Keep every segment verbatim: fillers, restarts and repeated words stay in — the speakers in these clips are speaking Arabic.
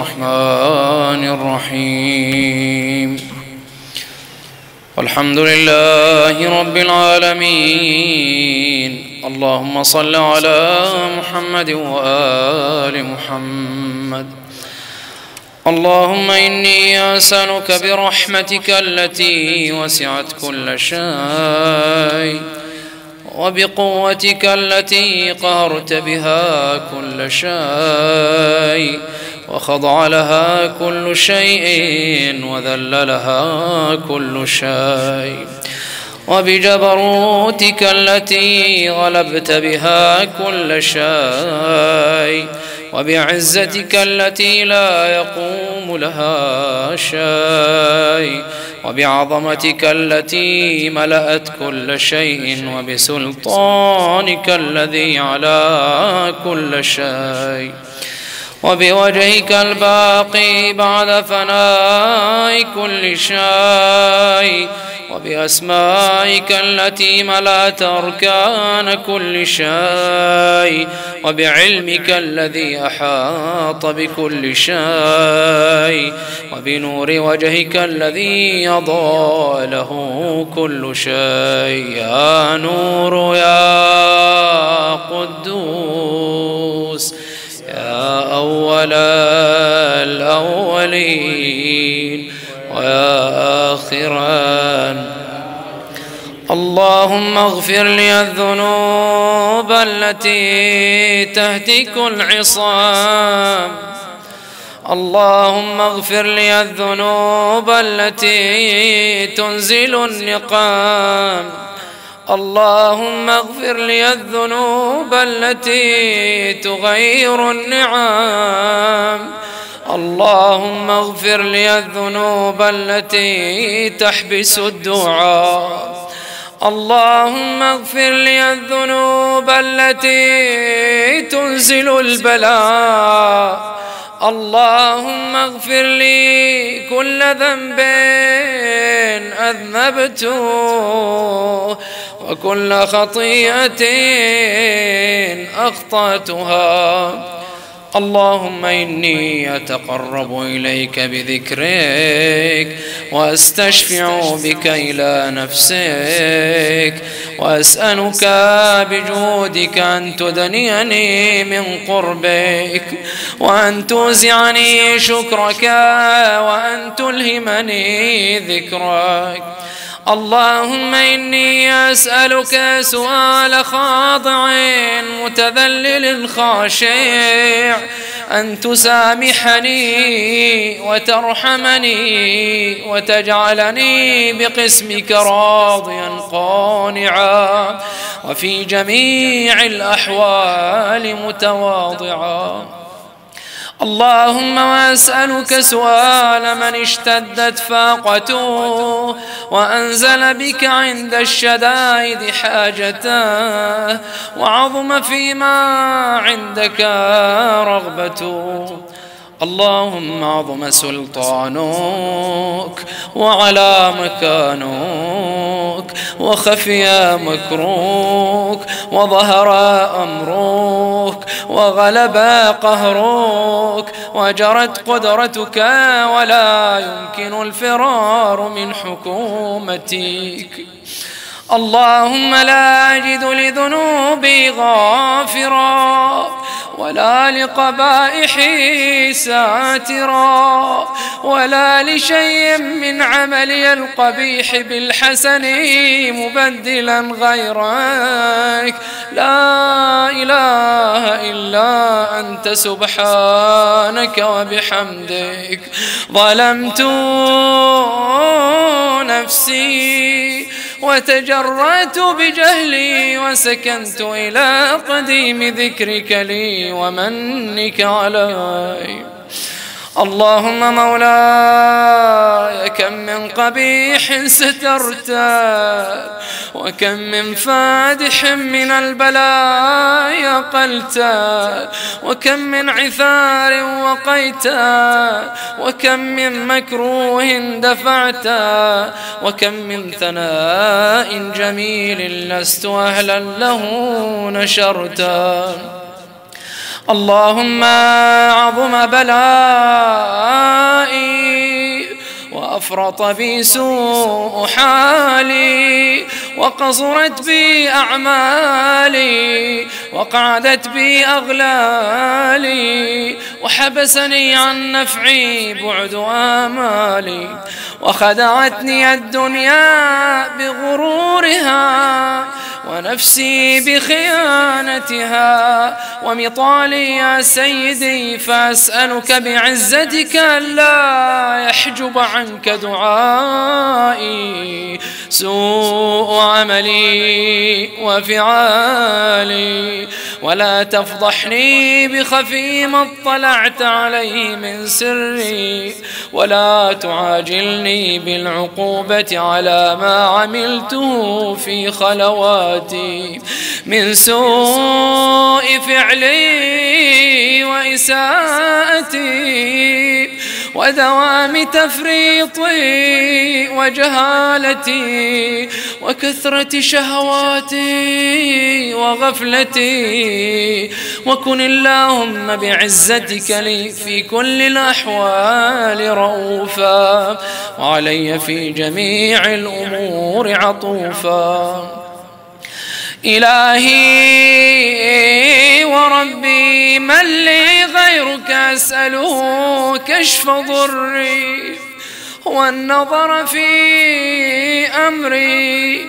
الرحمن الرحيم. الحمد لله رب العالمين. اللهم صل على محمد وآل محمد. اللهم إني أسألك برحمتك التي وسعت كل شيء وبقوتك التي قهرت بها كل شيء وخضع لها كل شيء وذل لها كل شيء، وبجبروتك التي غلبت بها كل شيء، وبعزتك التي لا يقوم لها شيء، وبعظمتك التي ملأت كل شيء، وبسلطانك الذي على كل شيء، وبوجهك الباقي بعد فناء كل شيء، وبأسمائك التي ملأت أركان كل شيء، وبعلمك الذي أحاط بكل شيء، وبنور وجهك الذي أضاء له كل شيء. يا نور يا قدوس يا أول الأولين ويا آخرا. اللهم اغفر لي الذنوب التي تهتك العصام. اللهم اغفر لي الذنوب التي تنزل النقام. اللهم اغفر لي الذنوب التي تغير النعام. اللهم اغفر لي الذنوب التي تحبس الدعاء. اللهم اغفر لي الذنوب التي تنزل البلاء. اللهم اغفر لي كل ذنب أذنبته وكل خطيئة أخطأتها. اللهم إني أتقرب إليك بذكرك وأستشفع بك إلى نفسك، وأسألك بجودك أن تدنيني من قربك، وأن توزعني شكرك، وأن تلهمني ذكرك. اللهم إني أسألك سؤال خاضع متذلل خاشع أن تسامحني وترحمني وتجعلني بقسمك راضيا قانعا، وفي جميع الأحوال متواضعا. اللهم وأسألك سؤال من اشتدت فاقته وأنزل بك عند الشدائد حاجته، وعظم فيما عندك رغبته. اللهم عظم سلطانك وعلى مكانك وخفي مكروك وظهر أمرك وغلب قهرك وجرت قدرتك، ولا يمكن الفرار من حكومتك. اللهم لا أجد لذنوبي غافرا ولا لقبائحي ساترا ولا لشيء من عملي القبيح بالحسن مبدلا غيرك. لا إله إلا أنت سبحانك وبحمدك. ظلمت نفسي وتجرأت بجهلي وسكنت إلى قديم ذكرك لي ومنك علي. اللهم مولاي كم من قبيح سترته، وكم من فادح من البلايا قلته، وكم من عثار وقيته، وكم من مكروه دفعته، وكم من ثناء جميل لست أهلا له نشرته. اللهم عظم بلائي وأفرط بي سوء حالي وقصرت بي أعمالي وقعدت بي أغلالي وحبسني عن نفعي بعد آمالي وخدعتني الدنيا بغرورها ونفسي بخيانتها ومطالي يا سيدي، فأسألك بعزتك ألا يحجب عنك دعائي سوء عملي وفعالي، ولا تفضحني بخفي ما اطلعت عليه من سري، ولا تعاجلني بالعقوبة على ما عملته في خلواتي من سوء فعلي وإساءتي ودوام تفريطي وجهالتي وكثرة شهواتي وغفلتي، وكن اللهم بعزتك لي في كل الأحوال رؤوفا، وعلي في جميع الأمور عطوفا. إلهي وربي من لي غيرك أسأله كشف ضري والنظر في أمري.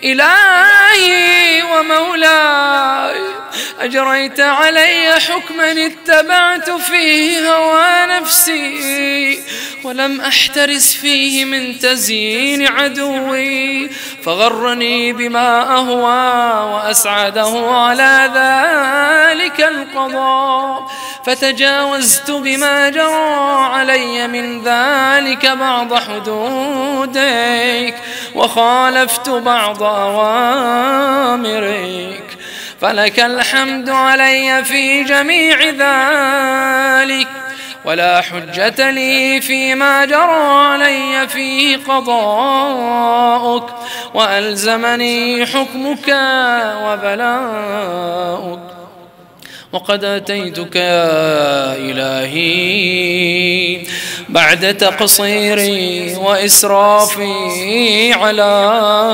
إلهي ومولاي أجريت علي حكما اتبعت فيه هوى نفسي ولم أحترس فيه من تزيين عدوي، فغرني بما أهوى وأسعده على ذلك القضاء، فتجاوزت بما جرى علي من ذلك بعض حدودك وخالفت بعض أوامرك، فلك الحمد علي في جميع ذلك، ولا حجة لي فيما جرى علي فيه قضاؤك وألزمني حكمك وبلاؤك. وقد أتيتك يا إلهي بعد تقصيري وإسرافي على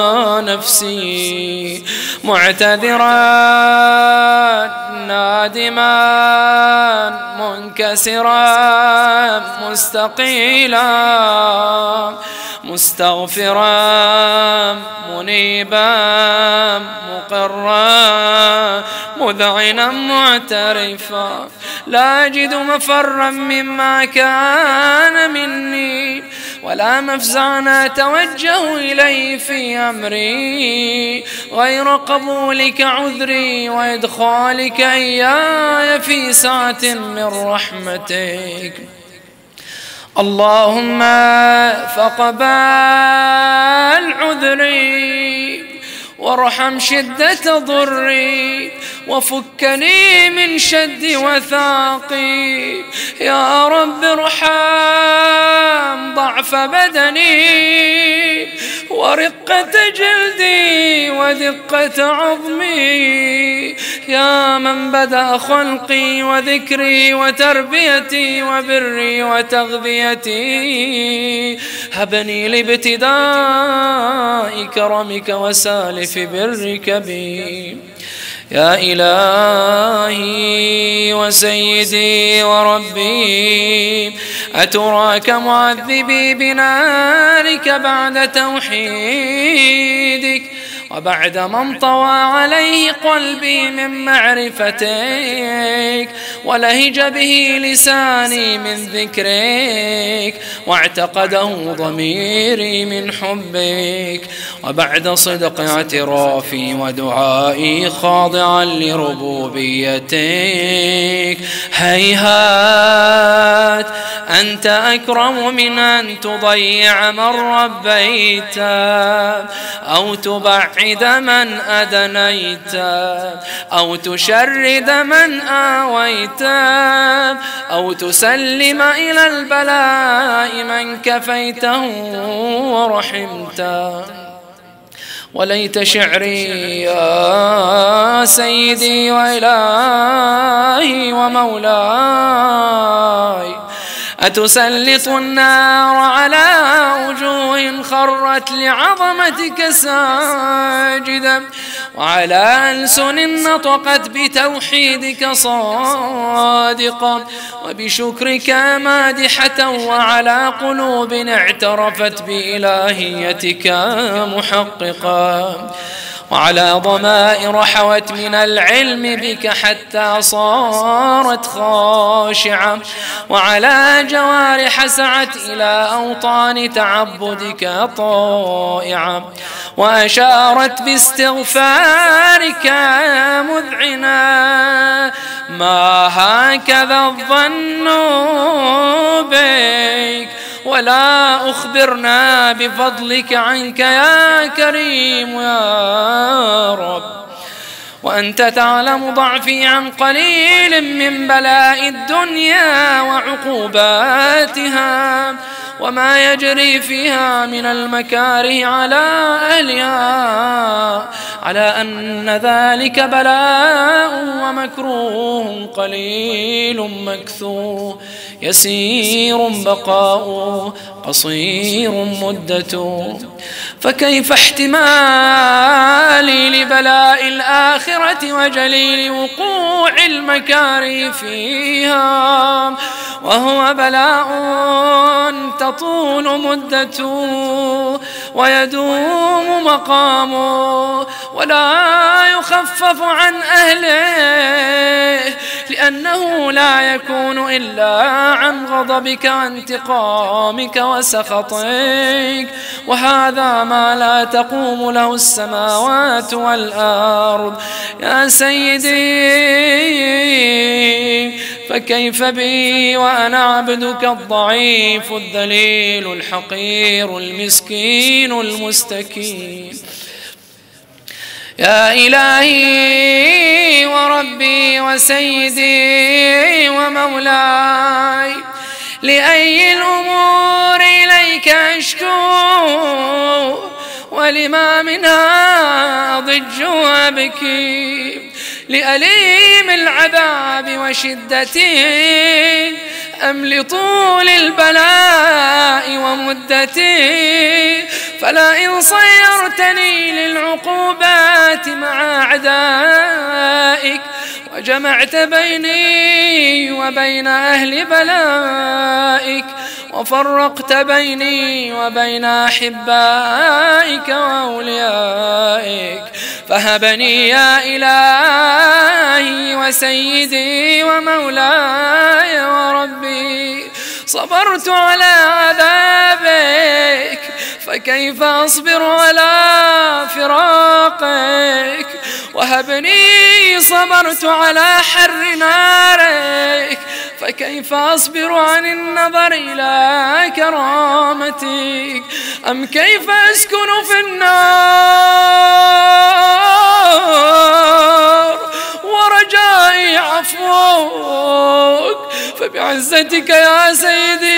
نفسي معتذرا نادما منكسرا مستقيلا مستغفرا منيبا مقرا مذعنا معترفا، لا أجد مفرا مما كان مني ولا مفزعا أتوجه إليه في أمري غير قبولك عذري وإدخالك إياي في سعة من رحمتك. اللهم فقبل عذري وارحم شدة ضري وفكني من شد وثاقي، يا رب ارحم ضعف بدني ورقة جلدي ودقة عظمي، يا من بدأ خلقي وذكري وتربيتي وبري وتغذيتي، هبني لابتداء كرمك وسالف برك بي. يا إلهي وسيدي وربي أتراك معذبي بنارك بعد توحيدك وبعد ما انطوى عليه قلبي من معرفتك ولهج به لساني من ذكرك واعتقده ضميري من حبك، وبعد صدق اعترافي ودعائي خاضعا لربوبيتك، هيهات أنت أكرم من أن تضيع من ربيت أو تبعد من أدنيت أو تشرد من آويت أو تسلم إلى البلاء من كفيته ورحمته. وليت شعري يا سيدي وإلهي ومولاي أتسلط النار على وجوه خرت لعظمتك ساجدا، وعلى ألسن نطقت بتوحيدك صادقا، وبشكرك مادحة، وعلى قلوب اعترفت بإلهيتك محققا، وعلى ضمائر حوت من العلم بك حتى صارت خاشعة، وعلى جوارح سعت إلى أوطان تعبدك طائعة، وأشارت باستغفارك مذعنا. ما هكذا الظن بك، ولا أخبرنا بفضلك عنك يا كريم يا رب، وأنت تعلم ضعفي عن قليل من بلاء الدنيا وعقوباتها، وما يجري فيها من المكاره على أهلها، على أن ذلك بلاء ومكروه قليل مكثور، يسير بقاء قصير مدة. فكيف احتمالي لبلاء الآخرة وجليل وقوع المكاره فيها، وهو بلاء تطول مدته ويدوم مقامه، ولا يخفف عن أهله، لأنه لا يكون إلا عن غضبك وانتقامك وسخطك، وهذا ما لا تقوم له السماوات والأرض. يا سيدي فكيف بي وأنا عبدك الضعيف الذليل الحقير المسكين المستكين. يا إلهي وربي وسيدي ومولاي، لأي الأمور إليك أشكو، ولما منها ضج وأبكي، لأليم العذاب وشدته أم لطول البلاء ومدته؟ فلئن صيرتني للعقوبات مع أعدائك، وجمعت بيني وبين أهل بلائك، وفرقت بيني وبين أحبائك وأوليائك، فهبني يا إلهي وسيدي ومولاي وربي. صبرت على عذابك، فكيف أصبر على فراقك؟ وهبني صبرت على حر نارك، فكيف أصبر عن النظر إلى كرامتك؟ أم كيف أسكن في النار ورجائي عفوك؟ فبعزتك يا سيدي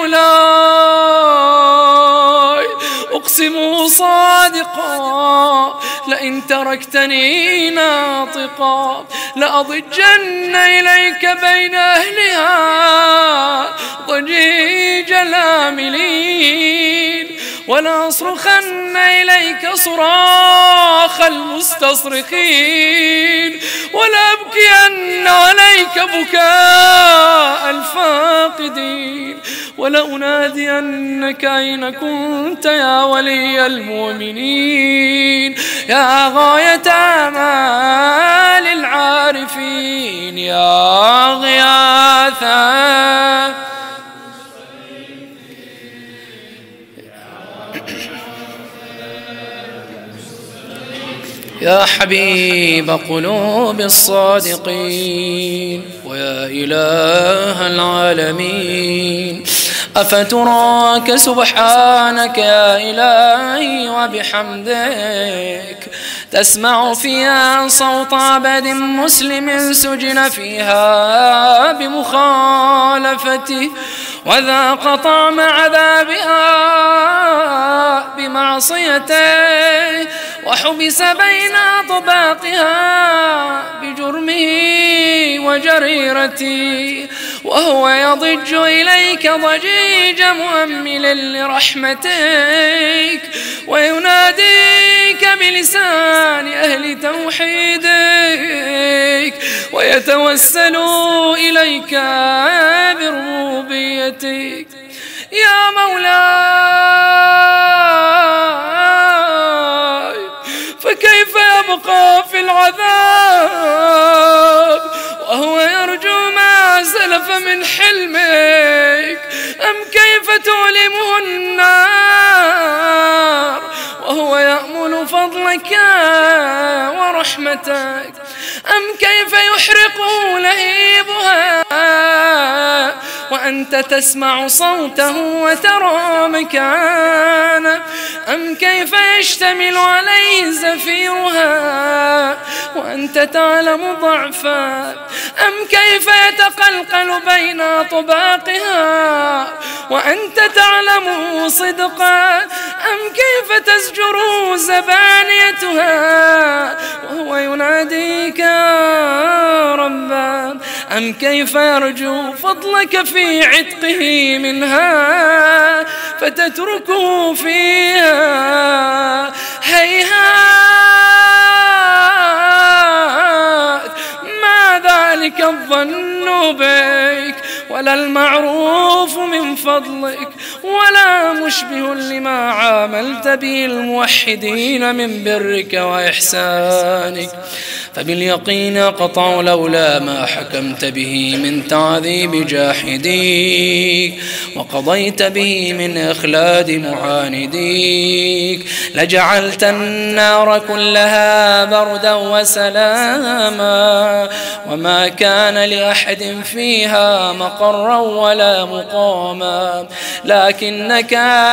ومولاي أقسم صادقا، لئن تركتني ناطقا لأضجن إليك بين أهلها ضجيج الآملين، ولأصرخن إليك صراخ المستصرخين، ولأبكين عليك بكاء الفاقدين، ولأنادينك أين كنت يا ولي المؤمنين، يا غاية آمال العارفين، يا غياثا يا حبيب قلوب الصادقين، ويا إله العالمين. أفتراك سبحانك يا إلهي وبحمدك تسمع فيها صوت عبد مسلم سجن فيها بمخالفته، وذاق طعم عذابها بمعصيته، وحبس بين أطباقها بجرمه وجريرته، وهو يضج إليك ضجيج مؤمل لرحمتك، ويناديك بلسان أهل توحيدك، ويتوسل إليك بربوبيتك. يا مولاي، فكيف يبقى في العذاب وهو يرجو ما سلف من حلمك؟ أم كيف تؤلمه النار وهو يأمل فضلك ورحمتك؟ أم كيف يحرقه لهيبها وأنت تسمع صوته وترى مكانه؟ أم كيف يشتمل عليه زفيرها وأنت تعلم ضعفه؟ أم كيف يتقلقل بين طباقها وأنت تعلم صدقا؟ أم كيف تزجر زبانيتها وهو يناديك يا ربا؟ أم كيف يرجو فضلك في عتقه منها فتتركه فيها؟ هيهات، ما ذلك الظن بك ولا المعروف من فضلك ولا مشبه لما عاملت به الموحدين من برك وإحسانك. فباليقين قطع لولا ما حكمت به من تعذيب جاحديك وقضيت به من إخلاد معانديك لجعلت النار كلها بردا وسلاما، وما كان لأحد فيها مقرا ولا مقاما، لكنك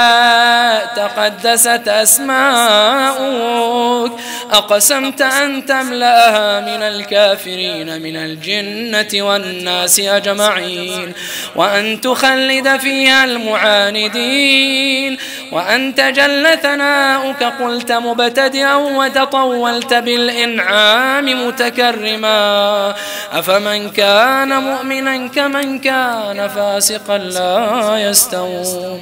تقدست أسماؤك أقسمت أن تملأ من الكافرين من الجنة والناس أجمعين، وأن تخلد فيها المعاندين، وأنت جل ثناؤك قلت مبتدئا وتطولت بالإنعام متكرما. أفمن كان مؤمنا كمن كان فاسقا لا يستوون.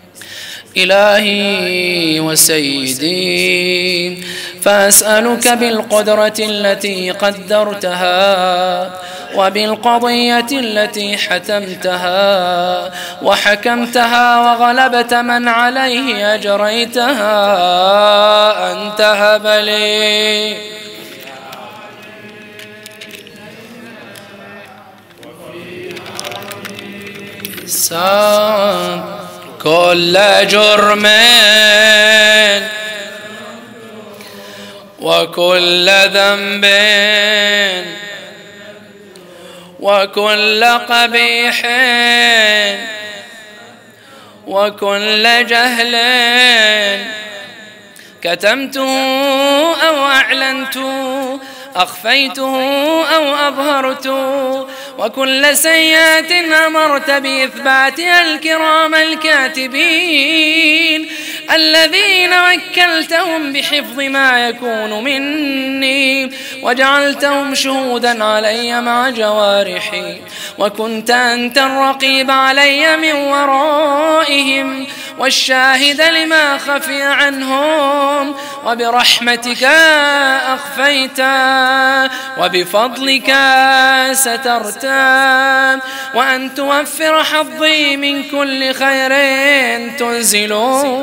إلهي وسيدي، فأسألك بالقدرة التي قدرتها وبالقضية التي حتمتها وحكمتها وغلبت من عليه أجريتها أن تهب لي سان كل جرم وكل ذنب وكل قبيح وكل جهل كتمته أو أعلنته، أخفيته أو أظهرته، وكل سيئة أمرت بإثباتها الكرام الكاتبين الذين وكلتهم بحفظ ما يكون مني وجعلتهم شهودا علي مع جوارحي، وكنت أنت الرقيب علي من ورائهم والشاهد لما خفي عنهم، وبرحمتك أخفيت وبفضلك سترت، وأن توفر حظي من كل خير تنزل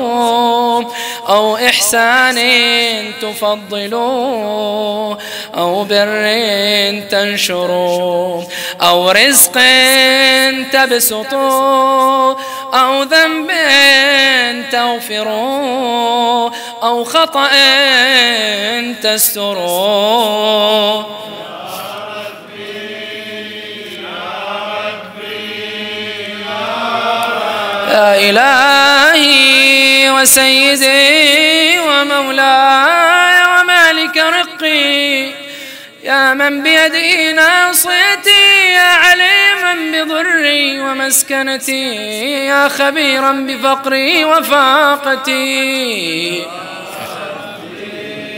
أو إحسان تفضل أو بر تنشر أو رزق تبسط أو ذنب تغفر أو خطأ تستر. يا إلهي وسيدي ومولاي ومالك رقي، يا من بيده ناصيتي، يا عليما بضري ومسكنتي، يا خبيرا بفقري وفاقتي،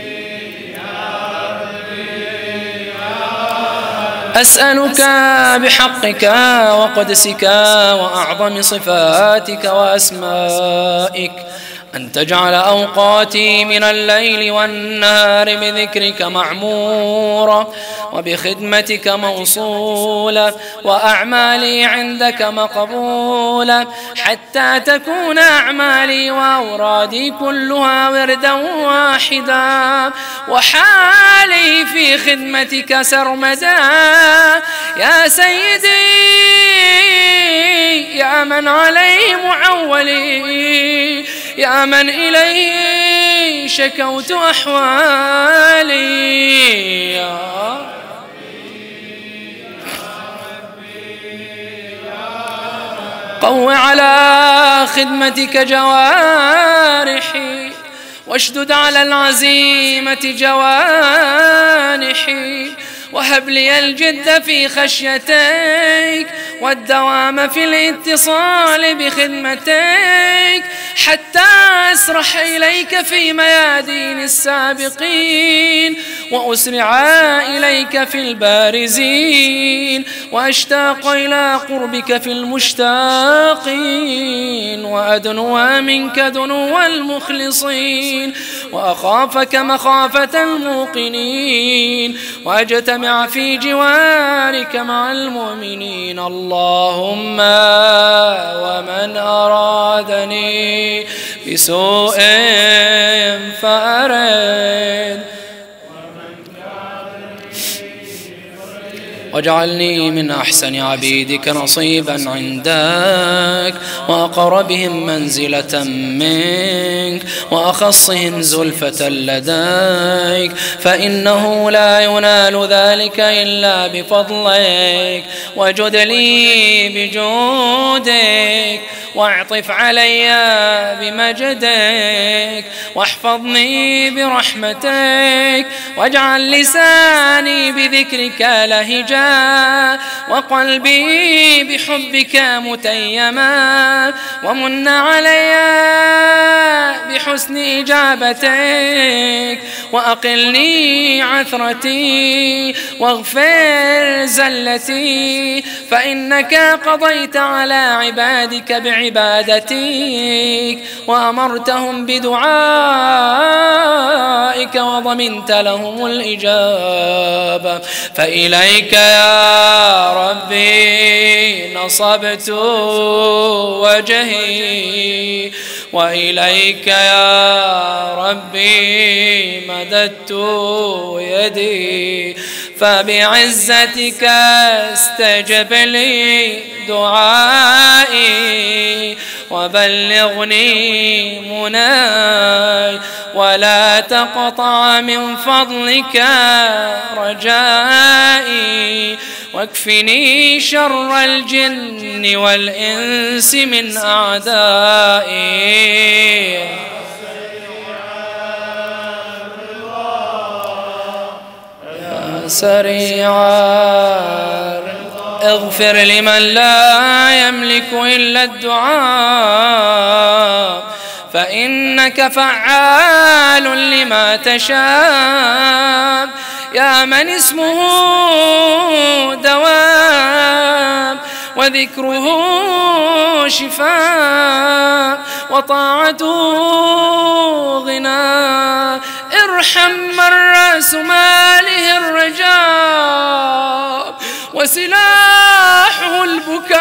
أسألك بحقك وقدسك وأعظم صفاتك وأسمائك أن تجعل أوقاتي من الليل والنهار بذكرك معمورة وبخدمتك موصولة وأعمالي عندك مقبولة، حتى تكون أعمالي وأورادي كلها وردا واحدا، وحالي في خدمتك سرمدا. يا سيدي يا من عليه معولي، يا من إليه شكوت أحوالي، يا قو على خدمتك جوارحي، واشدد على العزيمة جوانحي، وهب لي الجد في خشيتك والدوام في الاتصال بخدمتك، حتى أسرح إليك في ميادين السابقين، وأسرع إليك في البارزين، وأشتاق إلى قربك في المشتاقين، وأدنو منك دنو المخلصين، وأخافك مخافة الموقنين، وأجتمع في جوارك مع المؤمنين. اللهم ومن أرادني بسوء فأرد، واجعلني من أحسن عبيدك نصيبا عندك، وأقربهم منزلة منك، وأخصهم زلفة لديك، فإنه لا ينال ذلك إلا بفضلك. وجد لي بجودك، واعطف علي بمجدك، واحفظني برحمتك، واجعل لساني بذكرك لهجا، وقلبي بحبك متيما، ومن علي بحسن إجابتك، وأقلني عثرتي، واغفر زلتي، فإنك قضيت على عبادك بعبادتك، وأمرتهم بدعائك، وضمنت لهم الإجابة. فإليك يا ربي نصبت وجهي، وإليك يا ربي مددت يدي، فبعزتك استجب لي دعائي، وبلغني مناي، ولا تقطع من فضلك رجائي، واكفني شر الجن والإنس من أعدائي. يا سريعا اغفر لمن لا يملك إلا الدعاء، فإنك فعال لما تشاء. يا من اسمه دوام، وذكره شفاء، وطاعته غنى، ارحم من رأس ماله الرجاء، وسلاحه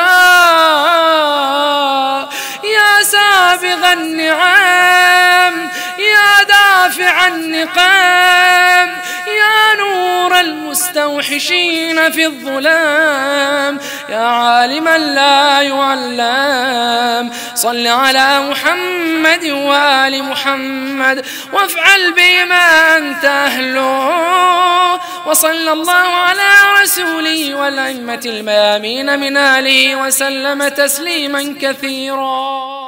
البكاء. يا سابغ النعم، يا دافع النقام، يا نور المستوحشين في الظلام، يا عالما لا يعلم، صل على محمد وآل محمد، وافعل بما أنت أهله. وصلى الله على رسوله والأئمة الميامين من آله وسلم تسليما كثيرا.